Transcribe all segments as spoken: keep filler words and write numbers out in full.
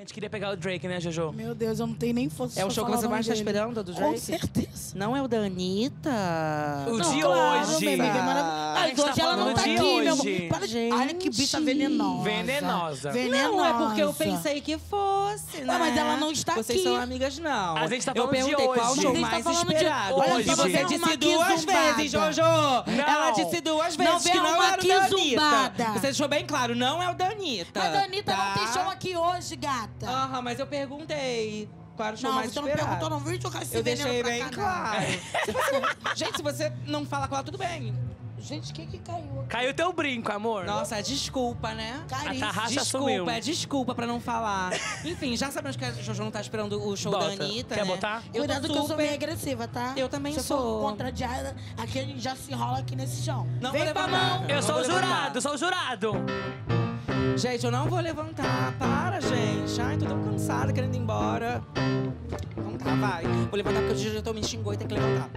gente queria pegar o Drake, né, Jojo? Meu Deus, eu não tenho nem força. É o show que você mais tá esperando do Drake? Com certeza. Não é o da Anitta? O Não, de claro, hoje. minha amiga, é maravilhoso. A Mas gente tá hoje ela não falando tá de aqui, meu hoje. amor. Para de... Gente. Olha que bicha venenosa. Venenosa. Venenosa. Não, é porque eu pensei que fosse, né? Não, mas ela não está Vocês aqui. são amigas, não. A gente tá eu falando de perguntei qual hoje. o show Mas a gente mais tá falando de esperado. hoje. E você Não disse vem uma duas aqui zumbada. vezes, Jojo. Não. Ela disse duas Não vezes vem que não uma era o aqui da Anitta. zumbada. Você deixou bem claro, não é o da Anitta. Mas a Anitta tá? não tem show aqui hoje, gata. Aham, mas eu perguntei. Qual era o show Não, mais você não esperado? perguntou, não. Vem jogar esse Eu veneno deixei pra bem cá, não. claro. Se você- Gente, se você não fala com ela, tudo bem. Gente, o que que caiu aqui? Caiu teu brinco, amor. Nossa, desculpa, né? Caríssimo. A tarraxa Desculpa, sumiu. é desculpa pra não falar. Enfim, já sabemos que a Jojo não tá esperando o show Bota. da Anitta, Quer né? botar? Eu Cuidado tô que eu sou super- meio agressiva, tá? Eu também Se eu sou. for contradiada, aqui a gente já se enrola aqui nesse chão. Não Vem vou pra levantar. mão. Eu Não sou vou o levantar. jurado, sou o jurado. Gente, eu não vou levantar. Para, gente. Ai, tô tão cansada, querendo ir embora. Então tá, vai. Vou levantar porque o diretor me xingou e tem que levantar.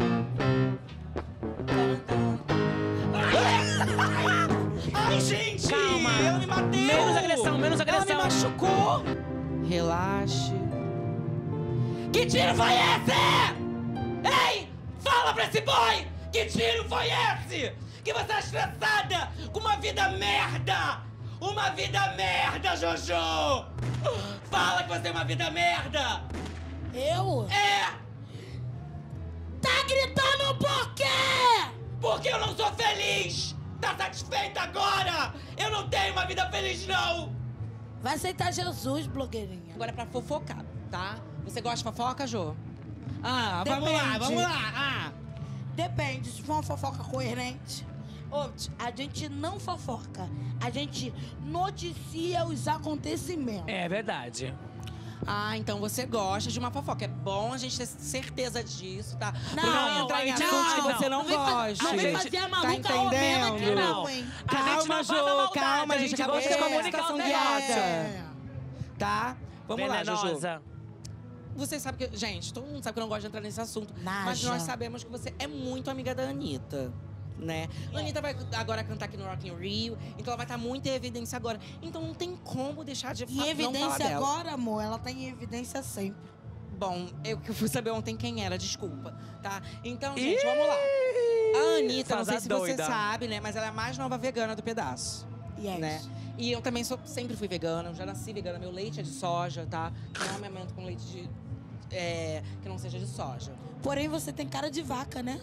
Ai, gente! Calma. Ela me bateu! Menos agressão, menos agressão. Ela me machucou! Relaxe. Que tiro foi esse? Ei! Fala pra esse boy! Que tiro foi esse? Que você é estressada com uma vida merda! Uma vida merda, Jojo! Fala que você tem uma vida merda! Eu? É! Tá gritando por quê? Porque eu não sou feliz! Tá satisfeita agora? Eu não tenho uma vida feliz, não! Vai aceitar Jesus, blogueirinha. Agora é pra fofocar, tá? Você gosta de fofoca, Jô? Ah, Depende. vamos lá, vamos lá! Ah. Depende, se for uma fofoca coerente. Ô, a gente não fofoca, a gente noticia os acontecimentos. É verdade. Ah, então você gosta de uma fofoca. É bom a gente ter certeza disso, tá? Não, Pra não entrar em a gente assuntos que não. você não Não vem fa- gosta. não vem gente. fazer a Tá maluca romena aqui entendendo? não, hein? A gente Calma, não faz Jô, maldade, calma, a gente. gente Acabou gosta de de comunicar comunicar situação os de negócios. guerra. Tá? Vamos lá, Jojo. Venenosa. Você sabe que... Gente, todo mundo sabe que eu não gosto de entrar nesse assunto. Naja. Mas nós sabemos que você é muito amiga da Anitta. Né? A Anitta vai agora cantar aqui no Rock in Rio, então ela vai estar muito em evidência agora. Então não tem como deixar de fa- Em não falar evidência dela. agora, amor, ela tá em evidência sempre. Bom, eu que fui saber ontem quem era, desculpa, tá? Então, gente, vamos lá. A Anitta, não sei Faza se doida. você sabe, né? Mas ela é a mais nova vegana do pedaço. Yes. Né? E eu também sou, sempre fui vegana, eu já nasci vegana. Meu leite é de soja, tá? Não amamento com leite de... é, que não seja de soja. Porém, você tem cara de vaca, né?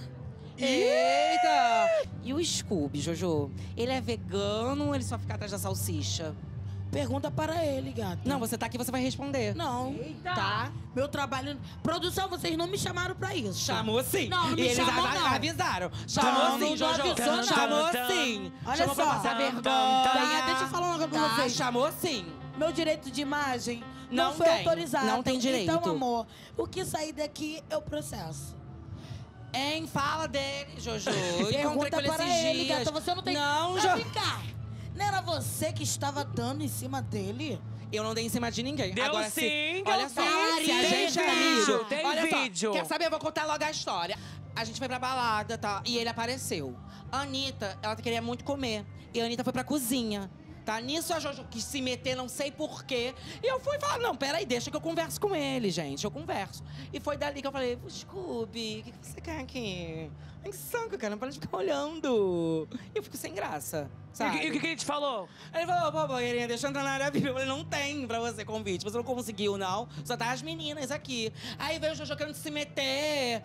Eita! E o Scooby, Jojo? Ele é vegano ou ele só fica atrás da salsicha? Pergunta para ele, gata. Não, você tá aqui, você vai responder. Não. Tá? Meu trabalho... Produção, vocês não me chamaram pra isso. Chamou sim. Não, não e me eles chamou, a- não. avisaram. Chamou Não, sim, não Jojo. avisou, não. Chamou Tum, sim. Olha chamou só. pra passar Tum, vergonha. Tá, deixa eu falar uma coisa pra Tá, vocês. chamou sim. Meu direito de imagem não, Não foi tem. autorizado. Não tem direito. Então, amor, o que sair daqui, eu processo. Hein, fala dele, Jojo. Eu encontrei Pergunta com ele para esses ele, dias. gata. Você não tem... Não, Vai Jo- ficar. Não era você que estava dando em cima dele? Eu não dei em cima de ninguém. Deu Agora, sim, se, deu olha só, sim. se a Tem gente é vídeo, amigo, tem olha vídeo. só, quer saber? Eu vou contar logo a história. A gente foi pra balada, tá? E ele apareceu. A Anitta, ela queria muito comer. E a Anitta foi pra cozinha. Tá? Nisso a Jojo quis se meter, não sei porquê. E eu fui falar, não, peraí, deixa que eu converso com ele, gente. Eu converso. E foi dali que eu falei, Scooby, o que, que você quer aqui? Ai, que saco, cara, não para de ficar olhando. E eu fico sem graça, E sabe? o que- e o que, que ele te falou? Ele falou, pô, blogueirinha, deixa eu entrar na área V I P. Eu falei, não tem pra você convite. Você não conseguiu, não. Só tá as meninas aqui. Aí veio o Jojo querendo se meter.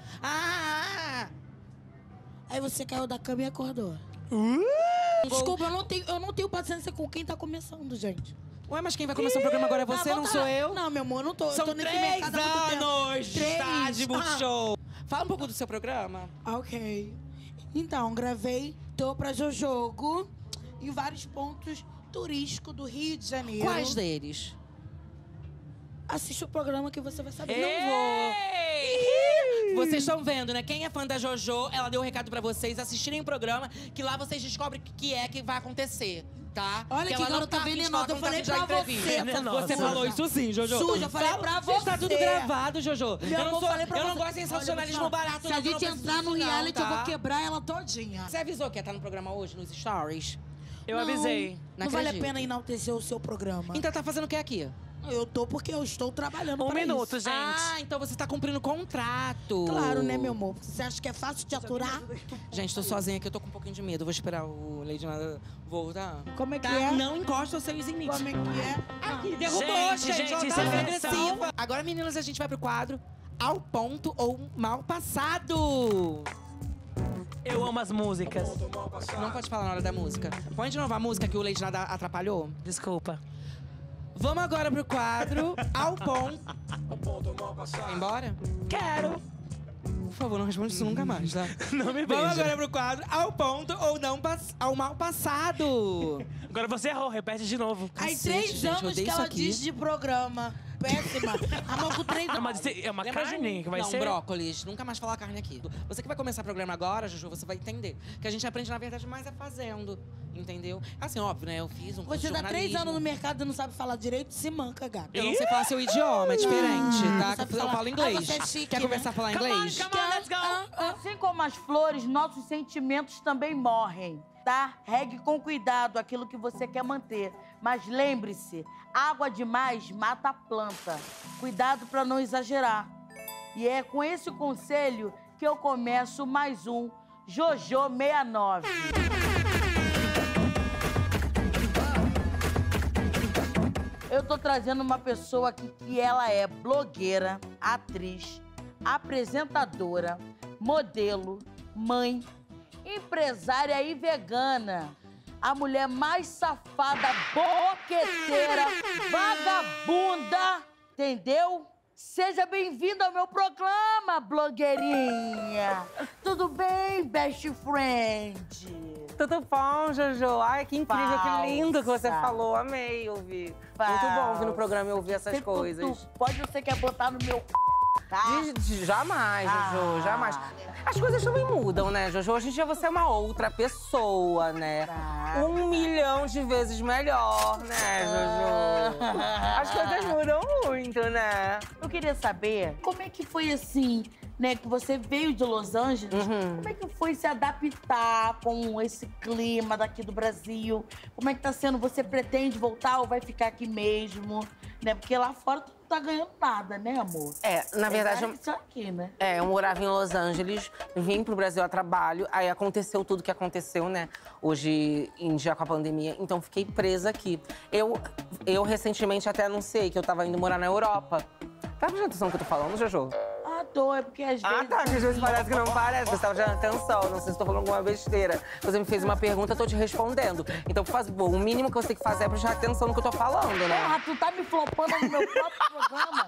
Ah! Aí você caiu da cama e acordou. Uh! Desculpa, eu não, tenho, eu não tenho paciência com quem tá começando, gente. Ué, mas quem vai começar o programa agora é você, Ah, não volta sou lá. eu? Não, meu amor, eu não tô. São eu tô nesse três mercado há muito tempo. anos de Três. estar de Ah. Multishow. Fala um pouco do seu programa. Ok. Então, gravei Tô Pra Jojogo em vários pontos turísticos do Rio de Janeiro. Quais deles? Assiste o programa que você vai saber. Não vou. Ei! Vocês estão vendo, né? Quem é fã da Jojo, ela deu um recado pra vocês assistirem o programa, que lá vocês descobrem o que é que vai acontecer, tá? Olha que ela não garota tá afim de venenosa, falar, eu falei não tá afim de pra dar entrevista. você, Venenosa. Você falou isso sim, Jojo. Suja, eu falei Fala- pra Gente, tá você. tudo gravado, Jojo. Meu eu não, amor, sou, falei pra eu não você. gosto de sensacionalismo Olha, barato, Se não, a que eu gente não entrar no preciso, não, reality, eu tá? vou quebrar ela todinha. Você avisou que ia estar no programa hoje, nos stories? Eu Não, avisei. Não, Não vale a acredito. pena enaltecer o seu programa. Então tá fazendo o que aqui? Eu tô porque eu estou trabalhando Um pra minuto, isso. gente. Ah, então você tá cumprindo contrato. Claro, né, meu amor? Você acha que é fácil de aturar? Gente, tô sozinha aqui, eu tô com um pouquinho de medo. Vou esperar o Lady Nada voltar. Como é que Tá? é? Não encosta os seus limites. Como é que é? Aqui, derrubou, Gente, gente. gente, ela isso tá é agressiva. Agora, meninas, a gente vai pro quadro Ao Ponto ou Mal Passado. Eu amo as músicas. Não pode falar na hora da música. Põe de novo a música que o Lady Nada atrapalhou. Desculpa. Vamos agora pro quadro Ao Ponto. Vai embora? Quero. Por favor, não responde isso nunca mais, tá? Não me Vamos beija. agora pro quadro Ao Ponto ou não pass... ao Mal Passado. Agora você errou, repete de novo. Aí, Cacete, três gente, eu anos odeio que isso ela aqui. diz de programa. Péssima. A mão com três Não, anos. mas isso é uma Lembra de carne mim? que vai não, ser... brócolis. Nunca mais falar carne aqui. Você que vai começar o programa agora, Juju, você vai entender. Que a gente aprende, na verdade, mais é fazendo. Entendeu? Assim, óbvio, né? Eu fiz um curso Você de dá três jornalismo. anos no mercado e não sabe falar direito, se manca, gata. Eu não sei falar seu idioma, é diferente, tá? Não sabe Eu falar. falo inglês. Ah, você é chique, Quer né? começar a falar Come on, inglês? come on, let's go. Assim como as flores, nossos sentimentos também morrem, tá? Regue com cuidado aquilo que você quer manter. Mas lembre-se, água demais mata a planta. Cuidado para não exagerar. E é com esse conselho que eu começo mais um Jojo sessenta e nove. Eu tô trazendo uma pessoa aqui que ela é blogueira, atriz, apresentadora, modelo, mãe, empresária e vegana. A mulher mais safada, boqueteira, vagabunda, entendeu? Seja bem-vindo ao meu programa, blogueirinha. Tudo bem, best friend? Tudo bom, Jojo? Ai, que incrível, Falsa. que lindo que você falou. Amei ouvir. Muito bom ouvir no programa e ouvir essas Você- tu- coisas. tu- pode você quer botar no meu c... tá? De- de- jamais, Jojo, Ah. jamais. As coisas também mudam, né, Jojo? Hoje em dia você é uma outra pessoa, né? Tá. Um milhão de vezes melhor, né, Jojo? As coisas mudam muito, né? Eu queria saber como é que foi assim, né? Que você veio de Los Angeles. Uhum. Como é que foi se adaptar com esse clima daqui do Brasil? Como é que tá sendo? Você pretende voltar ou vai ficar aqui mesmo? Né? Porque lá fora tu não tá ganhando nada, né, amor? É, na verdade, eu, Isso aqui, né? é, eu morava em Los Angeles, vim pro Brasil a trabalho, aí aconteceu tudo que aconteceu, né? Hoje em dia com a pandemia, então fiquei presa aqui. Eu, eu recentemente até anunciei que eu tava indo morar na Europa. Tá prestando atenção no que eu tô falando, Jojo? Ah, tô, é porque às Ah, vezes... tá, que às vezes parece que não parece, você tava prestando atenção, não sei se tô falando alguma besteira. Você me fez uma pergunta, eu tô te respondendo. Então, por favor, o mínimo que eu tenho que fazer é prestar atenção no que eu tô falando, né? Porra, tu tá me flopando no meu próprio programa.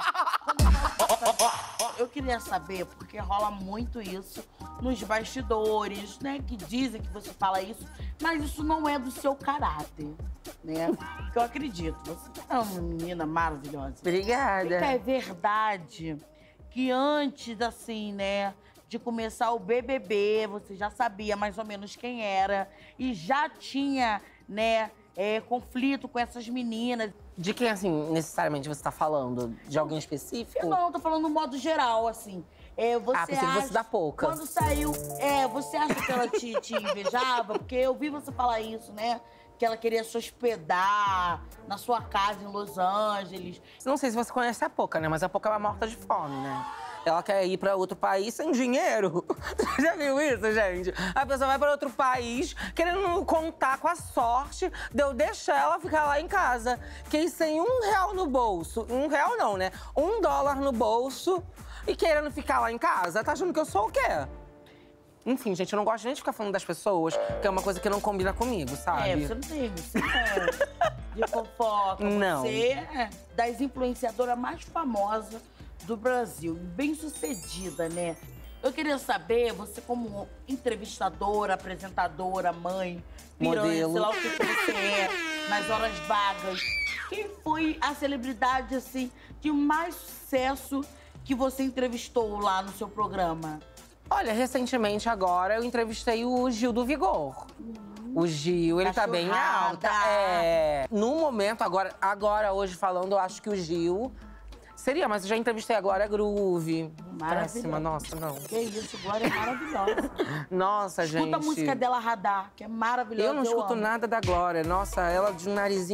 Eu queria saber, porque rola muito isso nos bastidores, né? Que dizem que você fala isso, mas isso não é do seu caráter, né? Porque eu acredito, você é uma menina maravilhosa. Obrigada. Fica, é verdade que antes, assim, né, de começar o B B B, você já sabia mais ou menos quem era e já tinha, né, é, conflito com essas meninas. De quem, assim, necessariamente você tá falando? De alguém específico? Eu não, tô falando no modo geral, assim. É, você Ah, pensei que acha, fosse da Pouca. Quando saiu, é, você acha que ela te, te invejava? Porque eu vi você falar isso, né? Que ela queria se hospedar na sua casa em Los Angeles. Não sei se você conhece a Pouca, né? Mas a Pouca é uma morta de fome, né? Ela quer ir pra outro país sem dinheiro. Você já viu isso, gente? A pessoa vai pra outro país querendo contar com a sorte de eu deixar ela ficar lá em casa. Que sem um real no bolso. Um real não, né? Um dólar no bolso e querendo ficar lá em casa. Tá achando que eu sou o quê? Enfim, gente, eu não gosto nem de ficar falando das pessoas, que é uma coisa que não combina comigo, sabe? É, você não tem isso, né? De fofoca. Não. Você é das influenciadoras mais famosas do Brasil. Bem sucedida, né? Eu queria saber, você como entrevistadora, apresentadora, mãe, piranha, Modelo. sei lá o que que você é, nas horas vagas. Quem foi a celebridade, assim, de mais sucesso que você entrevistou lá no seu programa? Olha, recentemente agora eu entrevistei o Gil do Vigor. O Gil, ele tá bem alto. Cachorrada. É. No momento, agora, agora, hoje falando, eu acho que o Gil seria, mas eu já entrevistei agora a Groove. Pra cima, nossa, não. Que isso, Glória é maravilhosa. Nossa, gente. Escuta a música dela, Radar, que é maravilhosa. Eu não escuto amo. nada da Glória. Nossa, ela de um narizinho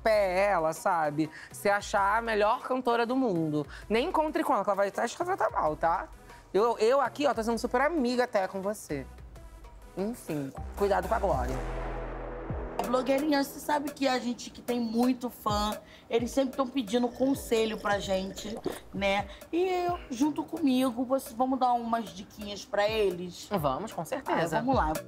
pé ela, sabe? Se achar a melhor cantora do mundo. Nem encontre com ela, que ela vai até te tratar mal, tá? Eu, eu aqui, ó, tô sendo super amiga até com você. Enfim, cuidado com a Glória. Blogueirinha, você sabe que a gente que tem muito fã, eles sempre estão pedindo conselho pra gente, né? E eu, junto comigo, vocês, vamos dar umas diquinhas pra eles? Vamos, com Ah, certeza. vamos lá.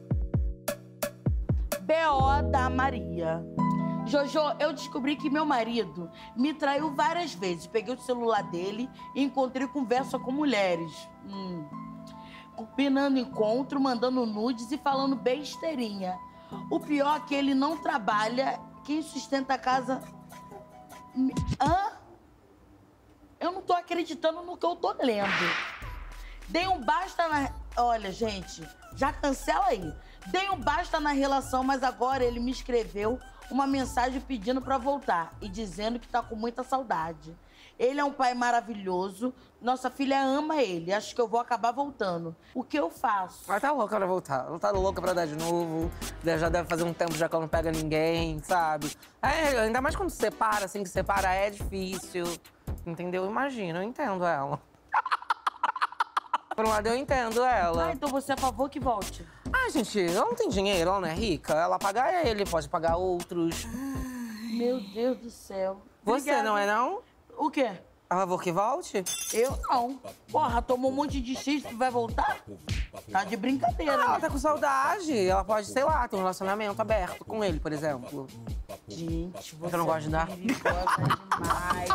B O da Maria. Jojo, eu descobri que meu marido me traiu várias vezes. Peguei o celular dele e encontrei conversa com mulheres. Hum. Combinando encontro, mandando nudes e falando besteirinha. O pior é que ele não trabalha. Quem sustenta a casa... Hã? Eu não tô acreditando no que eu tô lendo. Dei um basta na... Olha, gente, já cancela aí. Dei um basta na relação, mas agora ele me escreveu uma mensagem pedindo pra voltar e dizendo que tá com muita saudade. Ele é um pai maravilhoso, nossa filha ama ele, acho que eu vou acabar voltando. O que eu faço? Ela tá louca pra voltar, ela tá louca pra dar de novo. Já deve fazer um tempo já que ela não pega ninguém, sabe? É, ainda mais quando se separa, assim, que separa é difícil. Entendeu? Imagina, eu entendo ela. Por um lado, eu entendo ela. Ah, então você é a favor que volte? Ah, gente, ela não tem dinheiro, ela não é rica. Ela paga ele, pode pagar outros. Meu Deus do céu. Você Obrigada. não é, não? O quê? A favor que volte? Eu não. Porra, tomou um monte de X e vai voltar? Tá de brincadeira, Ah, ela né? tá com saudade. Ela pode, sei lá, ter um relacionamento aberto com ele, por exemplo. Gente, você não gosta de dar? é perigosa demais,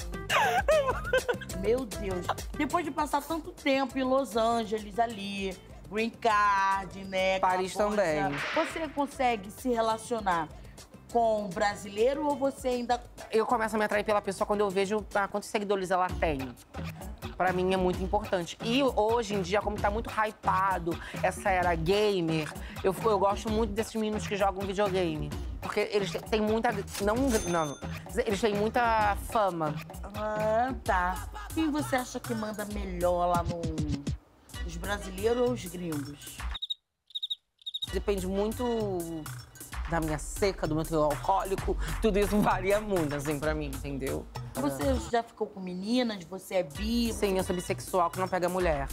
gente. Meu Deus. Depois de passar tanto tempo em Los Angeles ali, Green Card, né? Paris aquela coisa, também. Você consegue se relacionar com um brasileiro ou você ainda... Eu começo a me atrair pela pessoa quando eu vejo ah, quantos seguidores ela tem. Pra mim é muito importante. E hoje em dia, como tá muito hypado essa era gamer, eu, eu gosto muito desses meninos que jogam videogame. Porque eles têm muita... Não, não. Eles têm muita fama. Ah, tá. Quem você acha que manda melhor lá no... Os brasileiros ou os gringos? Depende muito da minha seca, do meu teor alcoólico. Tudo isso varia muito, assim, pra mim, entendeu? Você já ficou com meninas? Você é bi? Sim, eu sou bissexual que não pega mulher.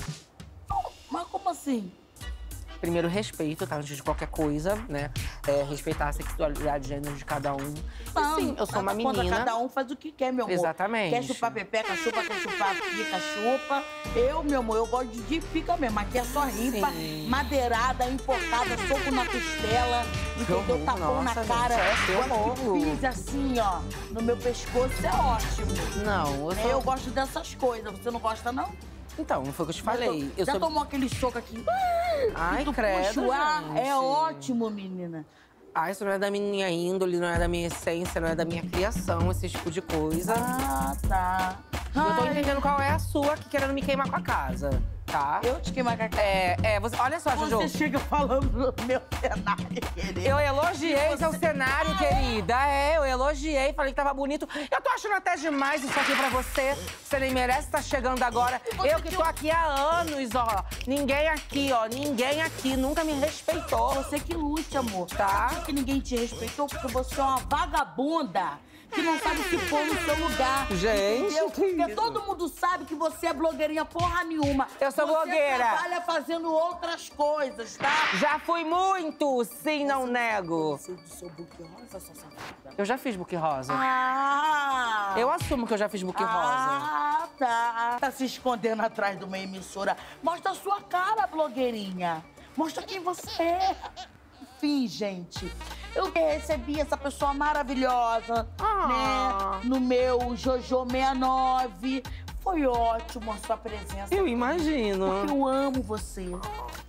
Mas como assim? Primeiro, respeito, tá? Antes de qualquer coisa, né? É, respeitar a sexualidade e gênero de cada um. E sim, eu sou uma nada contra, menina. Cada um faz o que quer, meu amor. Exatamente. Quer chupar pepeca, chupa, quer chupar pica, chupa. Eu, meu amor, eu gosto de pica mesmo. Aqui é só ripa, Sim. madeirada, importada, soco na costela, entendeu? horror, Tapão na nossa, cara. gente, é, que Agora horror. que pisa assim, ó, no meu pescoço, é ótimo. Não, eu sou... Eu gosto dessas coisas. Você não gosta, não? Então, não foi o que eu te falei. Eu Já sou... tomou aquele soco aqui? Ai, que tu credo, puxa o ar? gente. É ótimo, menina. Ah, isso não é da minha índole, não é da minha essência, não é da minha criação, esse tipo de coisa. Ah, tá. Eu tô Ai, entendendo qual é a sua aqui querendo me queimar com a casa, tá? Eu te queimar com a cara. É, é, você... Olha só, Jojo. Você chega falando do meu cenário, querida. Eu elogiei Você- seu cenário, querida. É, eu elogiei, falei que tava bonito. Eu tô achando até demais isso aqui pra você. Você nem merece estar chegando agora. Eu que tô aqui há anos, ó. Ninguém aqui, ó. Ninguém aqui nunca me respeitou. Você que lute, amor. Tá. Sabe que ninguém te respeitou porque você é uma vagabunda que não sabe se pôr no seu lugar. Gente, entendeu? que Porque isso? todo mundo sabe que você é blogueirinha porra nenhuma. Eu sou você blogueira. trabalha fazendo outras coisas, tá? Já fui muito, sim, não nego. Você do seu book rosa, sua safada. Eu já fiz book rosa. Ah! Eu assumo que eu já fiz book rosa. Ah, tá. Tá se escondendo atrás de uma emissora. Mostra a sua cara, blogueirinha. Mostra quem você é. Enfim, gente, eu recebi essa pessoa maravilhosa, Ah. né? No meu Jojo sessenta e nove. Foi ótimo a sua presença. Eu imagino. Porque eu amo você.